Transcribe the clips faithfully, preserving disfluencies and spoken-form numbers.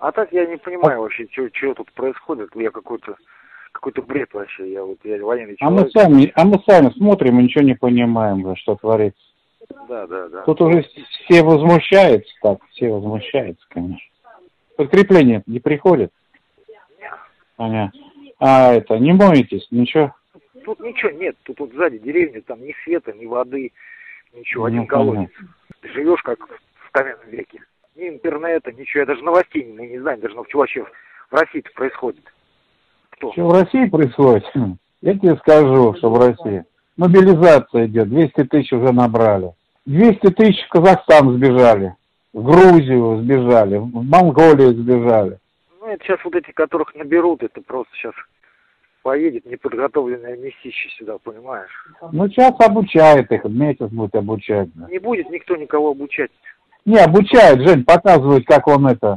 А так я не понимаю вообще, что тут происходит. Я какой-то какой-то бред вообще. Я вот я военный человек. А мы сами, а мы сами смотрим и ничего не понимаем, что творится. Да, да, да. Тут уже все возмущаются, так, все возмущаются, конечно. Подкрепление не приходит? Понятно. А это, не моетесь, ничего? Тут ничего нет, тут вот сзади деревни, там ни света, ни воды, ничего, один Ну, колодец. Ты живешь как в каменном веке. Ни интернета, ничего, я даже новостей не, не знаю, даже что вообще в России-то происходит. Кто? Что в России происходит? Я тебе скажу, что в России. Мобилизация идет, двести тысяч уже набрали. двести тысяч в Казахстан сбежали, в Грузию сбежали, в Монголию сбежали. Ну, это сейчас вот эти, которых наберут, это просто сейчас поедет неподготовленное месище сюда, понимаешь? Ну, сейчас обучает их, месяц будет обучать. Да. Не будет никто никого обучать. Не, обучает, Жень, показывает, как он это,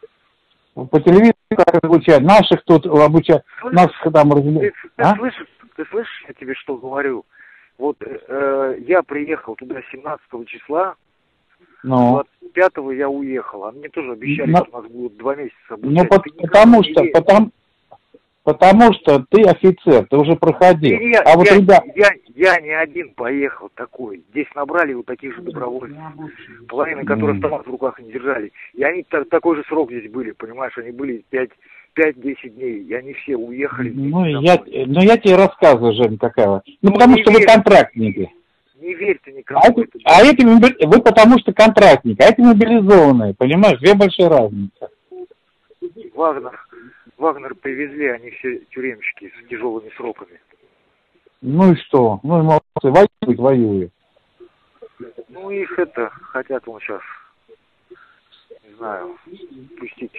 по телевизору как обучает. Наших тут обучают, наших там разделяют. Ты, ты, а? слышишь, ты слышишь, я тебе что говорю? Вот э, я приехал туда семнадцатого числа, ну. двадцать пятого я уехал. А мне тоже обещали, Но, что у нас будут два месяца обучать. Ну, по, потому что, потому, потому что ты офицер, ты уже проходил. Я, а вот я, ребят... я, я не один поехал такой. Здесь набрали вот таких же добровольцев. Половина, которые автомат в руках не держали. И они так, такой же срок здесь были, понимаешь? Они были пять-десять дней. И они все уехали. Ну я, ну, я тебе рассказываю, Жень, какая. Ну, ну потому что верь. Вы контрактники. Не верьте никому. А, это, а эти, вы потому что контрактники, а эти мобилизованные, понимаешь? Две большие разницы. Вагнер, Вагнер привезли, они все тюремщики с тяжелыми сроками. Ну и что? Ну и молодцы, воюют, воюют. Ну их это, хотят он сейчас, не знаю, пустить.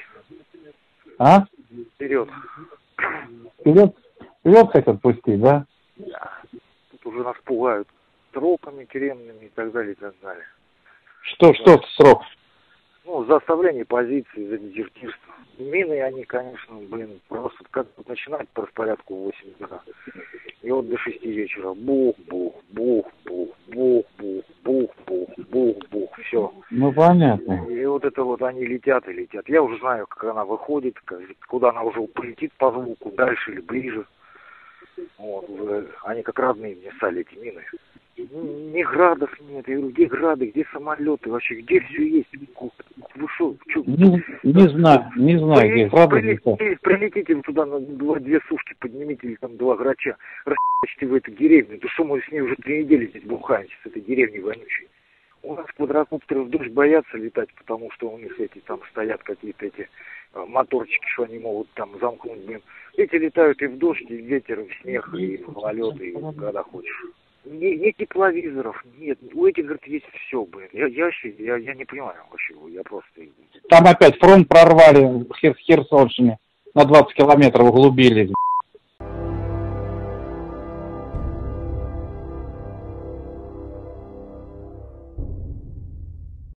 А? Вперед. Вперед? Вперед хотят пустить, да? Да. Тут уже нас пугают сроками тюремными и так далее, и так далее. Что, да. Что срок? Ну, за оставление позиции, за дезертирство. Мины они, конечно, блин, просто как тут начинать по распорядку в восемь утра. И вот до шести вечера. Бух, бух, бух, бух, бух, бух, бух, бух, бух, бух, все. Ну, понятно. И вот это вот они летят и летят. Я уже знаю, как она выходит, как, куда она уже полетит по звуку, дальше или ближе. Вот, уже они как родные мне стали, эти мины. Ни градов нет, я говорю, где грады, где самолеты, вообще, где все есть? Вы шо, чё? Не, не знаю, не знаю, где грады. Прилетите, прилетите туда на два, две сушки, поднимите или там два грача, расчите в эту деревню. Да что мы с ней уже три недели здесь бухаемся, с этой деревней вонючей. У нас квадрокоптеры в дождь боятся летать, потому что у них эти там стоят какие-то эти моторчики, что они могут там замкнуть, блин. Эти летают и в дождь, и в ветер, и в снег, и в гололед, и когда хочешь. Ни, ни тепловизоров, нет. У этих, говорит, есть все, блин. Я, я, я, я не понимаю вообще, я просто... Там опять фронт прорвали в Херсонщине, на двадцать километров углубились.